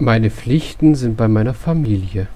Meine Pflichten sind bei meiner Familie.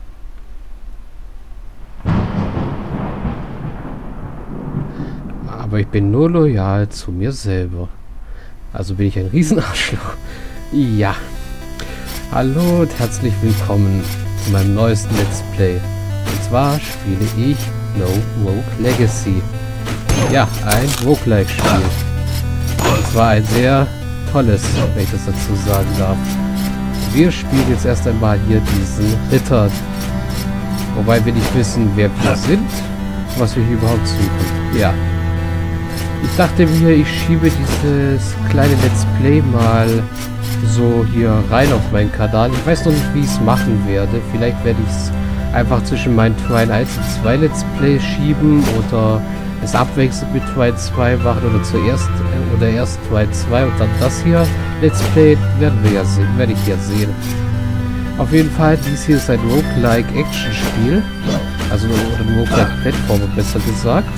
Aber ich bin nur loyal zu mir selber. Also bin ich ein Riesenarschloch. Ja. Hallo und herzlich willkommen zu meinem neuesten Let's Play. Und zwar spiele ich No Rogue Legacy. Ja, ein Roguelike-Spiel. Und zwar ein sehr tolles, wenn ich das dazu sagen darf. Wir spielen jetzt erst einmal hier diesen Ritter. Wobei wir nicht wissen, wer wir sind, was wir hier überhaupt suchen. Ja. Ich dachte mir, ich schiebe dieses kleine Let's Play mal so hier rein auf meinen Kanal. Ich weiß noch nicht, wie ich es machen werde. Vielleicht werde ich es einfach zwischen meinen Twine 1 und 2 Let's Play schieben oder es abwechselnd mit Twine 2 machen oder zuerst oder erst Twine 2 und dann das hier Let's Play werden wir ja sehen, werde ich ja sehen. Auf jeden Fall, dies hier ist ein Roguelike Action Spiel, also ein Roguelike Plattformer besser gesagt.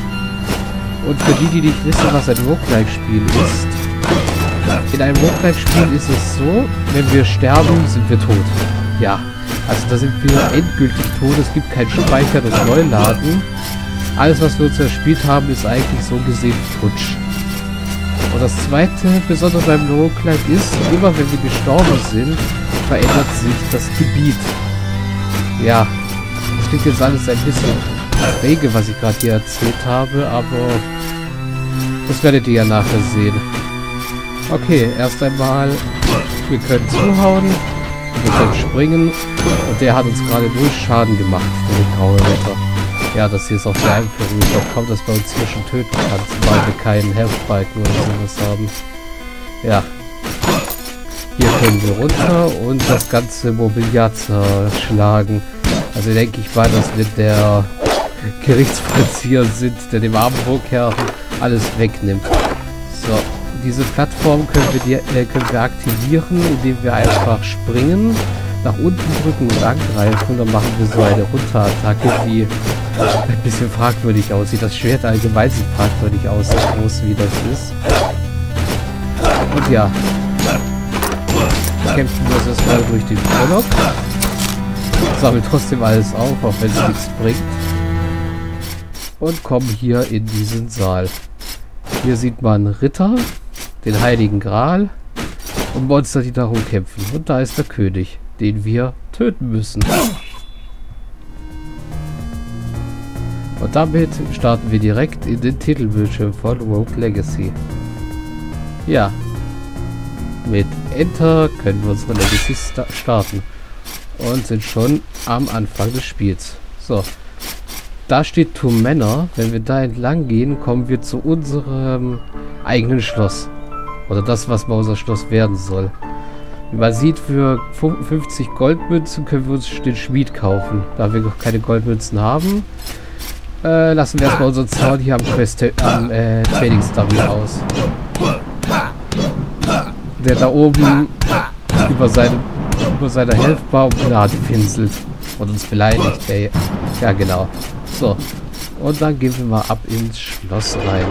Und für die, die nicht wissen, was ein Roguelike Spiel ist, in einem Roguelike Spiel ist es so, wenn wir sterben, sind wir tot. Ja, also da sind wir endgültig tot, es gibt kein Speichern und Neuladen. Alles, was wir uns erspielt haben, ist eigentlich so gesehen futsch. Und das zweite Besondere beim Roguelike ist, immer wenn wir gestorben sind, verändert sich das Gebiet. Ja, das klingt jetzt alles ein bisschen träge, was ich gerade hier erzählt habe, aber das werdet ihr ja nachher sehen. Okay, erst einmal, wir können zuhauen, wir können springen und der hat uns gerade null Schaden gemacht, der graue Ritter. Ja, das hier ist auch sehr Einführung. Ich glaube kaum, dass man uns hier schon töten kann, weil wir keinen Health-Balken oder sowas haben. Ja. Hier können wir runter und das ganze Mobiliar zerschlagen. Also denke ich mal, dass wir der Gerichtsvollzieher sind, der dem armen Burgherren alles wegnimmt. So, diese Plattform können wir aktivieren, indem wir einfach springen, nach unten drücken und angreifen. Und dann machen wir so eine Runterattacke, die ein bisschen fragwürdig aussieht. Das Schwert allgemein sieht fragwürdig aus, so groß wie das ist. Und ja, kämpfen wir uns erstmal durch den Prolog. Sammeln trotzdem alles auf, auch wenn es nichts bringt. Und kommen hier in diesen Saal. Hier sieht man Ritter, den Heiligen Gral und Monster, die darum kämpfen. Und da ist der König, den wir töten müssen. Und damit starten wir direkt in den Titelbildschirm von Rogue Legacy. Ja. Mit Enter können wir unsere Legacy starten. Und sind schon am Anfang des Spiels. So. Da steht To Manor. Wenn wir da entlang gehen, kommen wir zu unserem eigenen Schloss. Oder das, was mal unser Schloss werden soll. Wie man sieht, für 50 Goldmünzen können wir uns den Schmied kaufen. Da wir noch keine Goldmünzen haben, lassen wir erstmal unseren Zaun hier am Trainingsdummy aus. Der da oben über seiner Health-Bar um Gnade pinselt und uns beleidigt, ey. Ja, genau. So. Und dann gehen wir mal ab ins Schloss rein.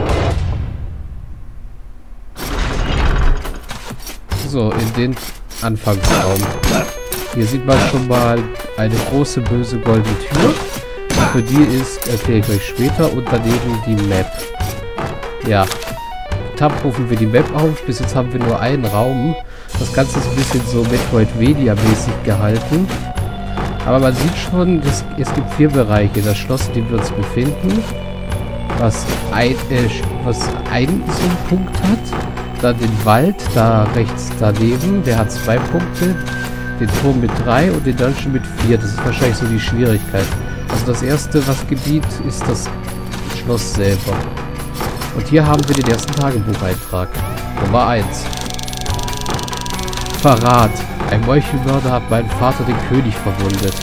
So, in den Anfangsraum. Hier sieht man schon mal eine große, böse goldene Tür. Für die ist, erkläre ich euch später, und daneben die Map. Ja. Tab rufen wir die Map auf. Bis jetzt haben wir nur einen Raum. Das Ganze ist ein bisschen so Metroidvania-mäßig gehalten. Aber man sieht schon, es gibt 4 Bereiche. Das Schloss, in dem wir uns befinden, was einen so einen Punkt hat. Dann den Wald, da rechts daneben, der hat 2 Punkte. Den Turm mit 3 und den Dungeon mit 4. Das ist wahrscheinlich so die Schwierigkeit. Also das erste, was Gebiet, ist das Schloss selber. Und hier haben wir den ersten Tagebucheintrag. Nummer 1. Verrat. Ein Meuchelmörder hat meinen Vater, den König, verwundet.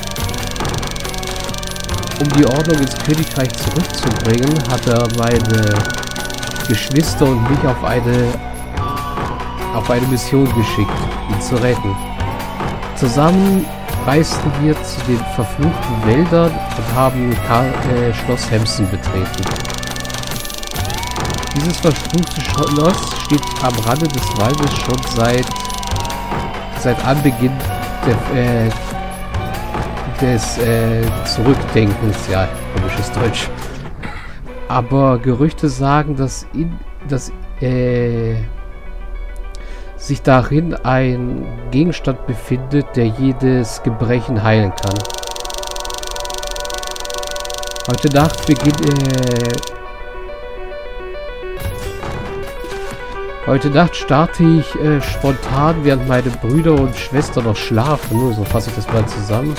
Um die Ordnung ins Königreich zurückzubringen, hat er meine Geschwister und mich auf eine Mission geschickt, ihn zu retten. Zusammen reisten wir zu den verfluchten Wäldern und haben Schloss Hemsen betreten. Dieses verfluchte Schloss steht am Rande des Waldes schon seit seit Anbeginn des Zurückdenkens. Ja, komisches Deutsch. Aber Gerüchte sagen, dass sich darin ein Gegenstand befindet, der jedes Gebrechen heilen kann. Heute Nacht starte ich spontan, während meine Brüder und Schwester noch schlafen. So fasse ich das mal zusammen.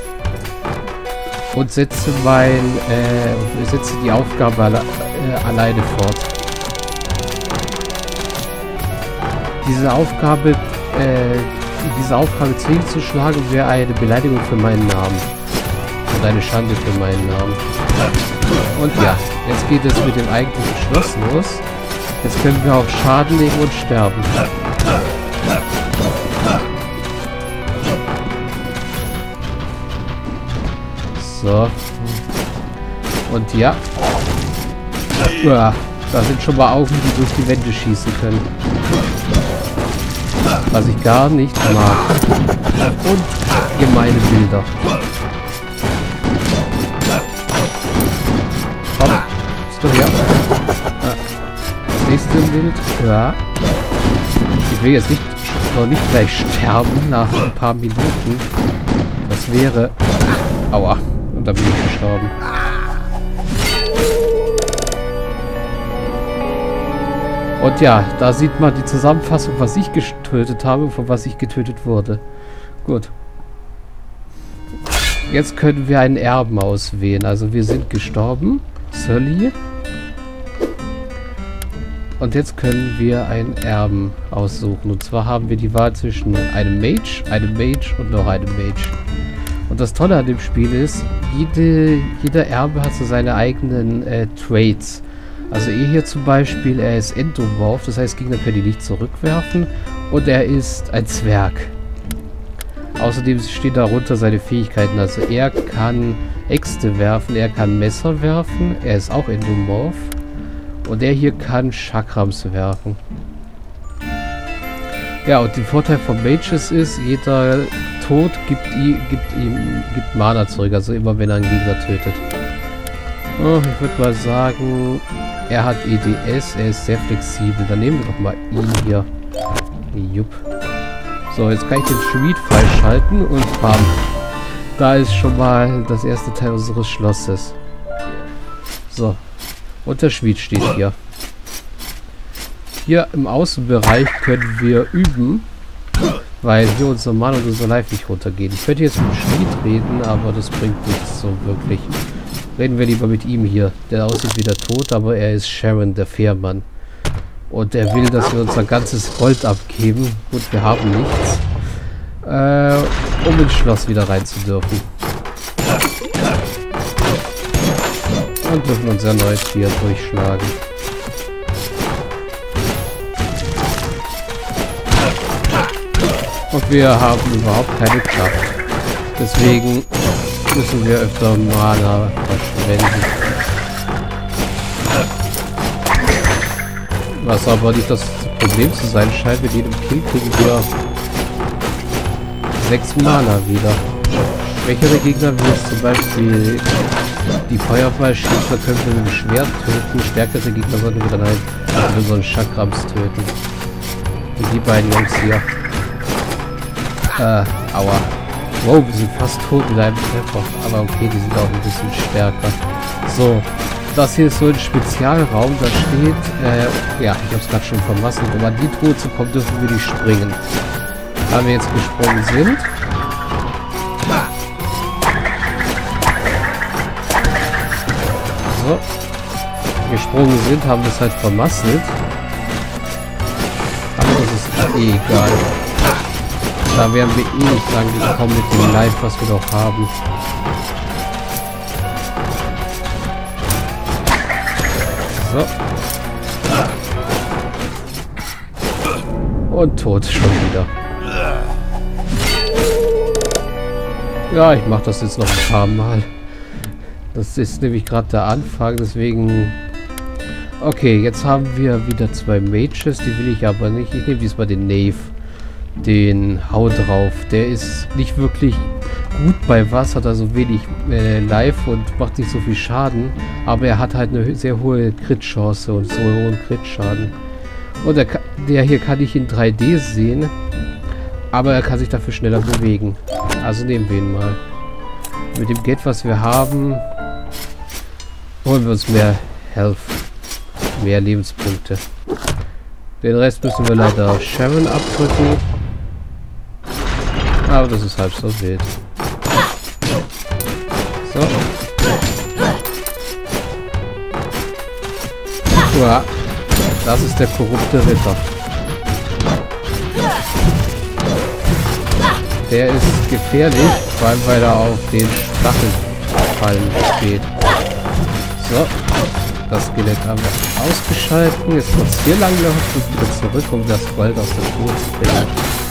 Und setze die Aufgabe alleine fort. Diese Aufgabe zwingend zu schlagen, wäre eine Beleidigung für meinen Namen. Und eine Schande für meinen Namen. Und ja, jetzt geht es mit dem eigentlichen Schloss los. Jetzt können wir auch Schaden nehmen und sterben. So. Und ja. Da sind schon mal Augen, die durch die Wände schießen können. Was ich gar nicht mag. Und gemeine Bilder. Komm, bist du her? Das nächste Bild. Ja. Ich will jetzt noch nicht gleich sterben nach ein paar Minuten. Das wäre... Aua. Und da bin ich gestorben. Und ja, da sieht man die Zusammenfassung, was ich getötet habe und von was ich getötet wurde. Gut. Jetzt können wir einen Erben auswählen. Also wir sind gestorben. Sully. Und jetzt können wir einen Erben aussuchen. Und zwar haben wir die Wahl zwischen einem Mage und noch einem Mage. Und das Tolle an dem Spiel ist, jeder Erbe hat so seine eigenen Traits. Also hier zum Beispiel, er ist Endomorph, das heißt Gegner können ihn nicht zurückwerfen. Und er ist ein Zwerg. Außerdem stehen darunter seine Fähigkeiten. Also er kann Äxte werfen, er kann Messer werfen, er ist auch Endomorph. Und der hier kann Chakrams werfen. Ja, und der Vorteil von Mages ist, jeder Tod gibt Mana zurück, also immer wenn er einen Gegner tötet. Oh, ich würde mal sagen, er hat EDS, er ist sehr flexibel. Dann nehmen wir doch mal ihn hier. Jupp. So, jetzt kann ich den Schmied freischalten und bam. Da ist schon mal das erste Teil unseres Schlosses. So. Und der Schmied steht hier. Hier im Außenbereich können wir üben, weil hier unser Mann und unser Life nicht runtergehen. Ich könnte jetzt mit dem Schmied reden, aber das bringt nichts so wirklich. Reden wir lieber mit ihm hier. Der aussieht wieder tot, aber er ist Sharon, der Fährmann. Und er will, dass wir unser ganzes Gold abgeben. Gut, wir haben nichts. Um ins Schloss wieder rein zu dürfen. Und dürfen uns erneut hier durchschlagen. Und wir haben überhaupt keine Kraft. Deswegen müssen wir öfter Mana verschwenden. Was aber nicht das Problem zu sein scheint, mit jedem Kill kriegen wir 6 Mana wieder. Schwächere Gegner wie jetzt zum Beispiel die Feuerballschießer können wir mit dem Schwert töten. Stärkere Gegner sollten wir dann halt mit unseren Chakrams töten. Und die beiden Jungs hier. Aua. Wow, wir sind fast tot mit einem Treffer. Aber okay, die sind auch ein bisschen stärker. So, das hier ist so ein Spezialraum. Da steht, ja, ich habe es gerade schon vermasselt. Um an die Truhe zu kommen, dürfen wir nicht springen. Da wir jetzt gesprungen sind. So. Gesprungen sind, haben wir es halt vermasselt. Aber das ist egal. Da werden wir eh nicht lang gekommen mit dem Life, was wir noch haben. So. Und tot schon wieder. Ja, ich mache das jetzt noch ein paar Mal. Das ist nämlich gerade der Anfang, deswegen... Okay, jetzt haben wir wieder 2 Mages, die will ich aber nicht. Ich nehme diesmal den Knave. den Hau drauf. Der ist nicht wirklich gut bei Wasser, hat also wenig Life und macht nicht so viel Schaden. Aber er hat halt eine sehr hohe Crit-Chance und so einen hohen Crit-Schaden. Und der hier kann ich in 3D sehen. Aber er kann sich dafür schneller bewegen. Also nehmen wir ihn mal. Mit dem Geld, was wir haben, holen wir uns mehr Health. Mehr Lebenspunkte. Den Rest müssen wir leider Sharon abdrücken. Aber das ist halb so wild. So. Ja, das ist der korrupte Ritter. Der ist gefährlich, vor allem weil er auf den Stachelfallen steht. So. Das Skelett haben wir ausgeschalten. Jetzt wird es hier lang laufen und wieder zurück, um das Gold aus der Truhe zu bringen.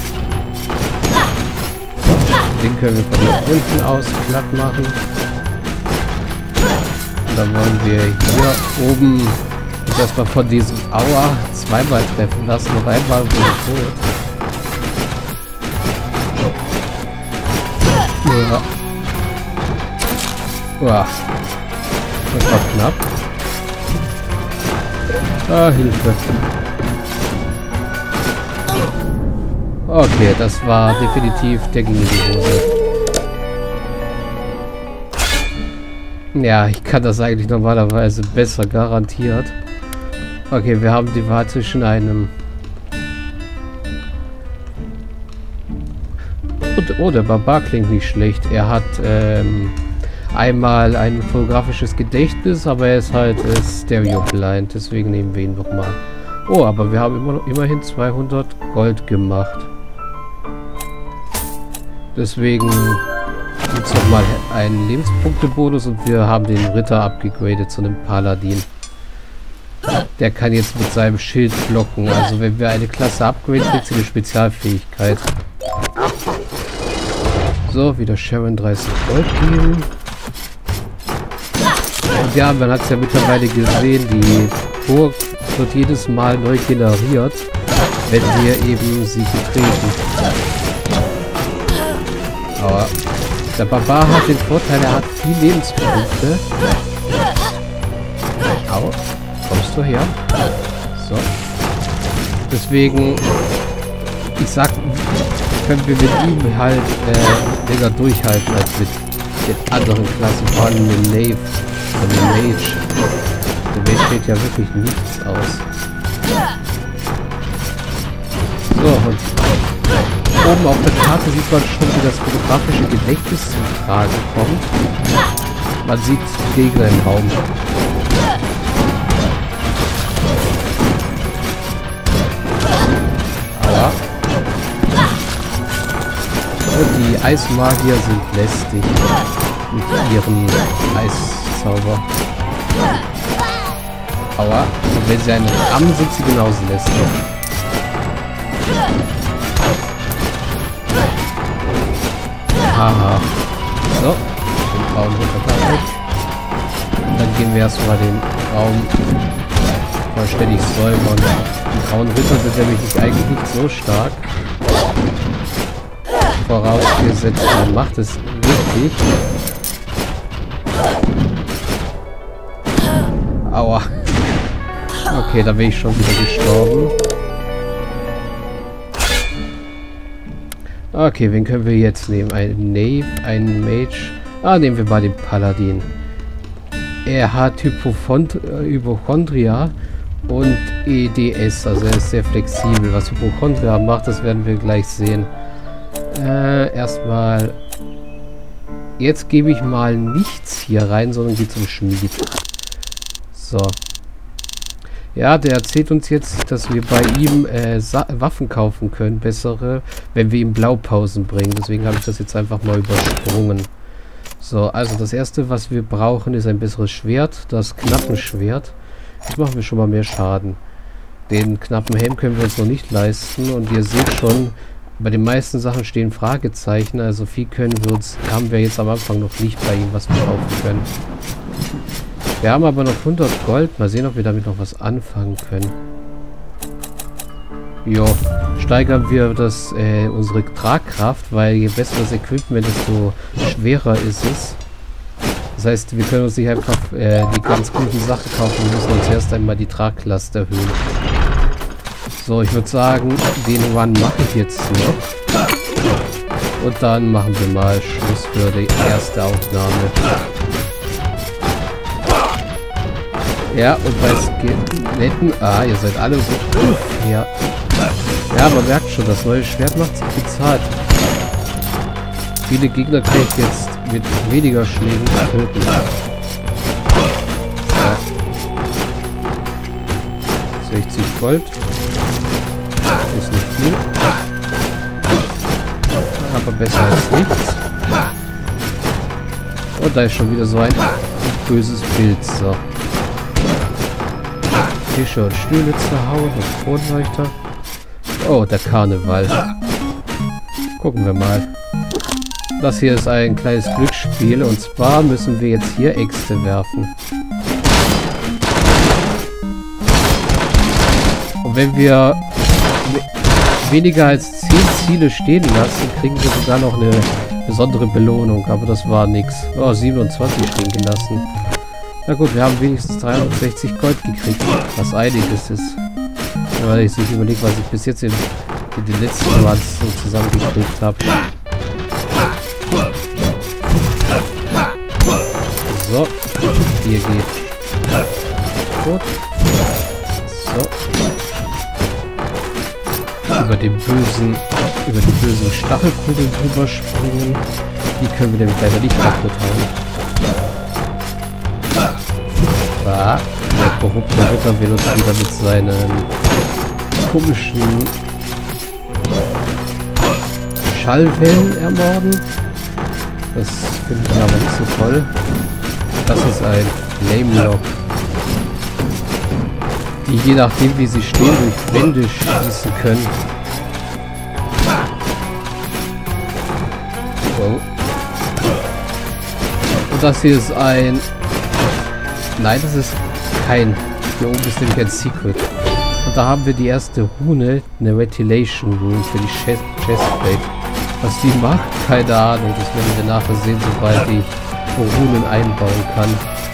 Den können wir von hier unten aus platt machen. Und dann wollen wir hier oben uns erstmal von diesem Aua zweimal treffen lassen. Noch einmal und tot. Ja. Uah. Das war knapp. Ah, Hilfe. Okay, das war definitiv der ging in die Hose. Ja, ich kann das eigentlich normalerweise besser garantiert. Okay, wir haben die Wahl zwischen einem... Und, oh, der Barbar klingt nicht schlecht. Er hat einmal ein fotografisches Gedächtnis, aber er ist halt stereo-blind. Deswegen nehmen wir ihn nochmal. Oh, aber wir haben immerhin 200 Gold gemacht. Deswegen gibt es nochmal einen Lebenspunkte-Bonus und wir haben den Ritter abgegradet zu einem Paladin. Der kann jetzt mit seinem Schild blocken. Also wenn wir eine Klasse upgraden, kriegt sie eine Spezialfähigkeit. So, wieder Sharon 30 Gold geben. Und ja, man hat es ja mittlerweile gesehen, die Burg wird jedes Mal neu generiert, wenn wir eben sie betreten. Aber der Barbar hat den Vorteil, er hat viel Lebenspunkte. Au, kommst du her? So. Deswegen, ich sag, können wir mit ihm halt länger durchhalten als mit den anderen Klassen, vor allem mit Knave und dem Mage. Der Mage steht ja wirklich nichts aus. So, und oben auf der Karte sieht man schon, wie das fotografische Gedächtnis zum Tragen kommt. Man sieht Gegner im Raum. Aber die Eismagier sind lästig mit ihren Eiszauber. Aua. Und wenn sie einen rammen, sind sie genauso lästig. Haha. So. Den Raum runtergebracht. Und dann gehen wir erstmal den Raum vollständig säubern. Die grauen Ritter sind nämlich eigentlich nicht so stark. Vorausgesetzt, man macht es richtig. Aua. Okay, da bin ich schon wieder gestorben. Okay, wen können wir jetzt nehmen? Einen Knave, einen Mage. Ah, nehmen wir mal den Paladin. Er hat Hypochondria und EDS, also er ist sehr flexibel. Was Hypochondria macht, das werden wir gleich sehen. Erstmal... Jetzt gebe ich mal nichts hier rein, sondern gehe zum Schmied. So. Ja, der erzählt uns jetzt, dass wir bei ihm Waffen kaufen können, bessere, wenn wir ihm Blaupausen bringen. Deswegen habe ich das jetzt einfach mal übersprungen. So, also das erste, was wir brauchen, ist ein besseres Schwert, das Knappenschwert. Jetzt machen wir schon mal mehr Schaden. Den knappen Helm können wir uns noch nicht leisten und ihr seht schon, bei den meisten Sachen stehen Fragezeichen, also viel haben wir jetzt am Anfang noch nicht bei ihm, was wir kaufen können. Wir haben aber noch 100 Gold. Mal sehen, ob wir damit noch was anfangen können. Jo, steigern wir das, unsere Tragkraft, weil je besser das Equipment, desto schwerer ist es. Das heißt, wir können uns nicht einfach die ganz guten Sachen kaufen, wir müssen uns erst einmal die Traglast erhöhen. So, ich würde sagen, den Run mache ich jetzt noch. Und dann machen wir mal Schluss für die erste Aufnahme. Ja, und bei Skeletten... Ah, ihr seid alle so... Ja. Ja, man merkt schon, das neue Schwert macht sich bezahlt. Viele Gegner kann ich jetzt mit weniger Schlägen töten. Ja. 60 Gold. Ist nicht viel. Aber besser als nichts. Und da ist schon wieder so ein böses Bild. So. Tische und Stühle zerhauen und Kronleuchter. Oh, der Karneval. Gucken wir mal. Das hier ist ein kleines Glücksspiel und zwar müssen wir jetzt hier Äxte werfen. Und wenn wir weniger als 10 Ziele stehen lassen, kriegen wir sogar noch eine besondere Belohnung. Aber das war nichts. Oh, 27 stehen gelassen. Na gut, wir haben wenigstens 360 Gold gekriegt, was einiges ist. Weil ich sich überlege, was ich bis jetzt in den letzten Runs so zusammengekriegt habe. So, hier geht. Gut. So. Über die bösen Stachelkugeln drüber springen. Die können wir nämlich leider nicht kaputt hauen. Ah, der korrupte Ritter will uns wieder mit seinen komischen Schallwellen ermorden. Das finde ich aber nicht so toll. Das ist ein Flame Lock, die je nachdem wie sie stehen durch Wände schießen können. Oh. Und das hier ist ein... Nein, das ist kein... Hier oben ist nämlich ein Secret. Und da haben wir die erste Rune, eine Ventilation Rune für die Chestplate. Was die macht, keine Ahnung. Das werden wir nachher sehen, sobald ich Runen einbauen kann.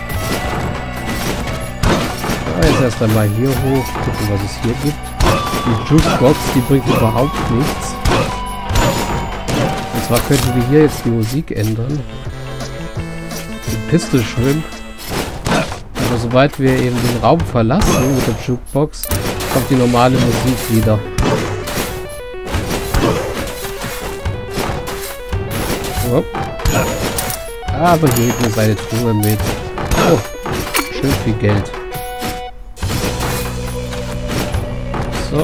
Jetzt erst einmal hier hoch, gucken, was es hier gibt. Die Jukebox, die bringt überhaupt nichts. Und zwar könnten wir hier jetzt die Musik ändern. Die Pistol Shrimp. Aber sobald wir eben den Raum verlassen mit der Jukebox, kommt die normale Musik wieder. Oh. Aber hier hinten ist eine Truhe mit. Oh, schön viel Geld. So.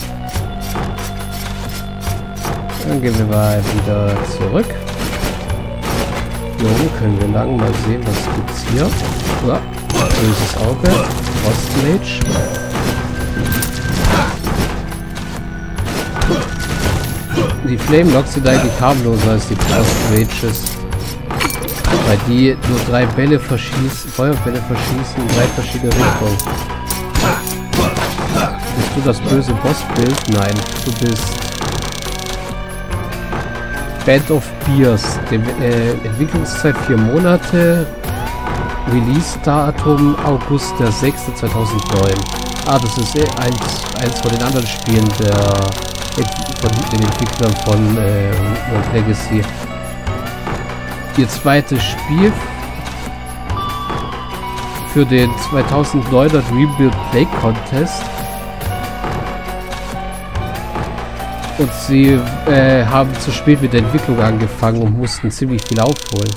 Dann gehen wir mal wieder zurück. Hier oben können wir lang mal sehen, was gibt's hier. Ja, böses Auge. Frostmage. Die Flame Locks sind eigentlich harmloser als die Frostmages. Weil die nur 3 Bälle verschießen, Feuerbälle verschießen in 3 verschiedene Richtungen. Bist du das böse Bossbild? Nein, du bist Band of Beers. Entwicklungszeit 4 Monate. Release-Datum August der 6. 2009. Ah, das ist eins von den anderen Spielen von den Entwicklern von Rogue Legacy. Ihr zweites Spiel für den 2009er Rebuild Play Contest. Und sie haben zu spät mit der Entwicklung angefangen und mussten ziemlich viel aufholen.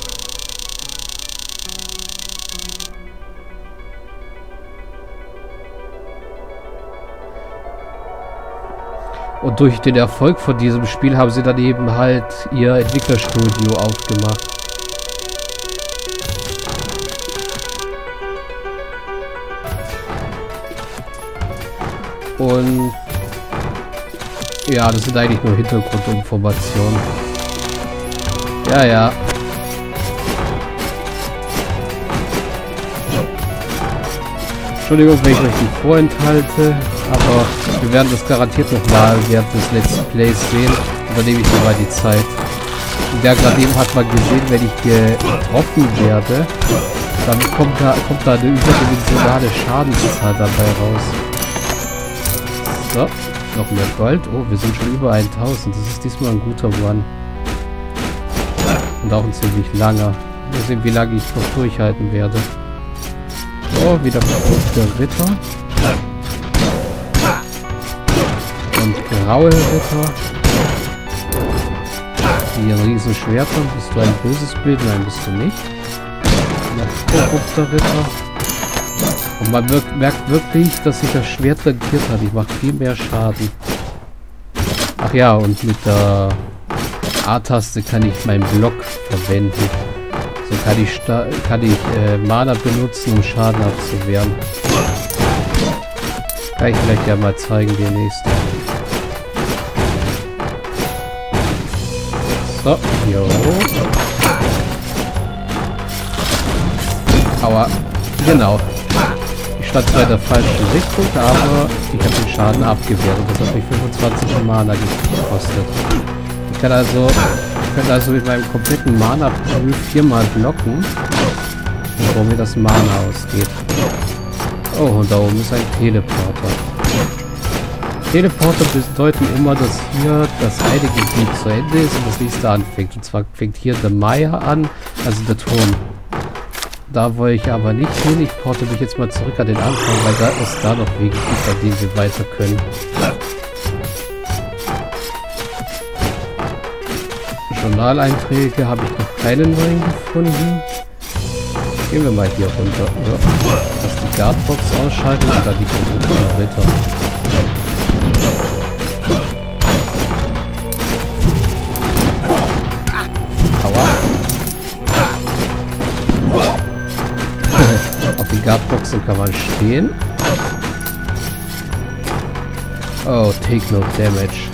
Und durch den Erfolg von diesem Spiel haben sie dann eben halt ihr Entwicklerstudio aufgemacht. Und ja, das sind eigentlich nur Hintergrundinformationen. Ja, ja. Entschuldigung, wenn ich euch die vorenthalte. Aber wir werden das garantiert noch mal während des Let's Plays sehen. Da nehme ich mir mal die Zeit. Der gerade eben hat mal gesehen, wenn ich getroffen werde, dann kommt da eine überdimensionale Schadenszahl dabei raus. So, noch mehr Gold. Oh, wir sind schon über 1000. Das ist diesmal ein guter Run. Und auch ein ziemlich langer. Mal sehen, wie lange ich noch durchhalten werde. Oh, wieder verrückte Ritter. Und graue Ritter. Hier ein riesen Schwert. Bist du ein böses Bild? Nein, bist du nicht. Noch korrupter Ritter. Und man merkt wirklich, dass sich das Schwert rentiert hat. Ich mache viel mehr Schaden. Ach ja, und mit der A-Taste kann ich meinen Block verwenden. So kann ich Mana benutzen, um Schaden abzuwehren. Kann ich vielleicht ja mal zeigen demnächst. So, jo. Aua. Genau. Ich stand zwar in der falschen Richtung, aber ich habe den Schaden abgewehrt und das hat mich 25 Mana gekostet. Ich kann also mit meinem kompletten Mana-Pool 4-mal blocken, bevor mir das Mana ausgeht. Oh, und da oben ist ein Teleporter. Teleporter bedeuten immer, dass hier das eine Gebiet zu Ende ist und das nächste anfängt. Und zwar fängt hier der Maya an, also der Turm. Da wollte ich aber nicht hin. Ich porte mich jetzt mal zurück an den Anfang, weil da ist da noch Wege gibt, bei denen wir weiter können. Journaleinträge habe ich noch keine neuen gefunden. Gehen wir mal hier runter. Ja. Dass die Guardbox ausschalten und dann die korrupten Ritter. Aua. Auf die Guardboxen kann man stehen. Oh, take no damage.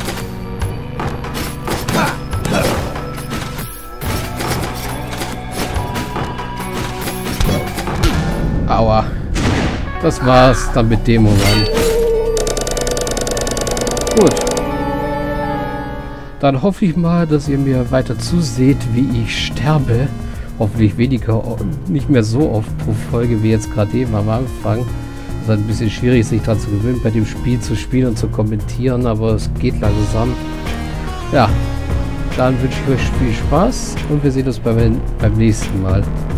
Aua. Das war's dann mit dem Moment. Gut. Dann hoffe ich mal, dass ihr mir weiter zuseht, wie ich sterbe. Hoffentlich nicht mehr so oft pro Folge wie jetzt gerade eben am Anfang. Es ist ein bisschen schwierig, sich daran zu gewöhnen, bei dem Spiel zu spielen und zu kommentieren, aber es geht langsam. Ja, dann wünsche ich euch viel Spaß und wir sehen uns beim nächsten Mal.